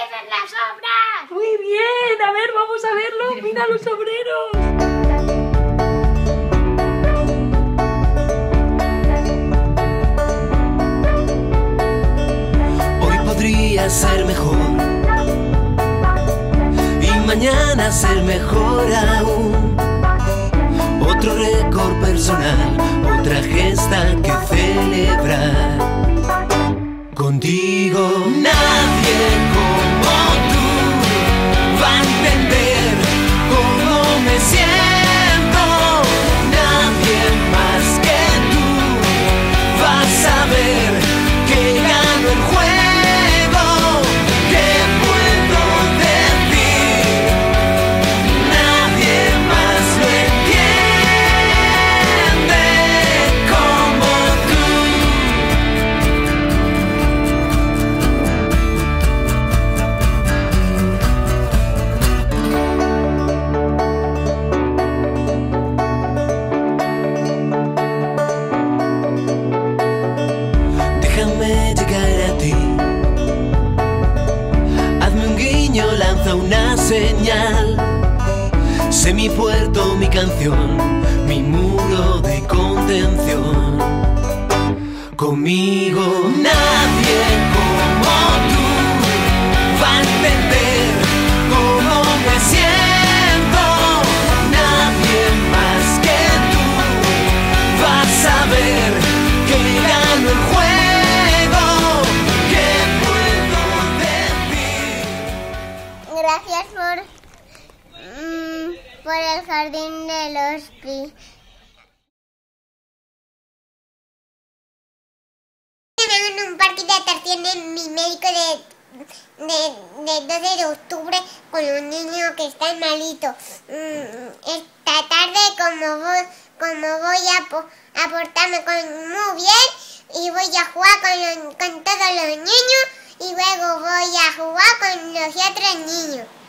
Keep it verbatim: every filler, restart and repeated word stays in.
empiecen las obras. Muy bien, a ver, vamos a verlo. Mira los obreros. Hoy podría ser mejor y mañana ser mejor aún. Otro récord personal, otra gesta que celebrar. Contigo nadie como tú va a entender cómo me siento. Nadie más que tú va a saber que gano el juego. ¿Qué puedo decir? Nadie más lo entiende como tú. Déjame llegar a ti. Hazme un guiño, lanza una señal. Sé mi puerto, mi canción, mi muro de contención. Conmigo nadie como tú va a entender cómo me siento. Nadie más que tú va a saber que gano el juego. ¿Qué puedo decir? Gracias por, mm, por el jardín de los Pi. En un parque de atracciones, mi médico de, de, de doce de octubre con un niño que está malito. Mm, esta tarde, como voy, como voy a, po- a portarme con, muy bien y voy a jugar con, los- con todos los niños y luego voy a jugar con los otros niños.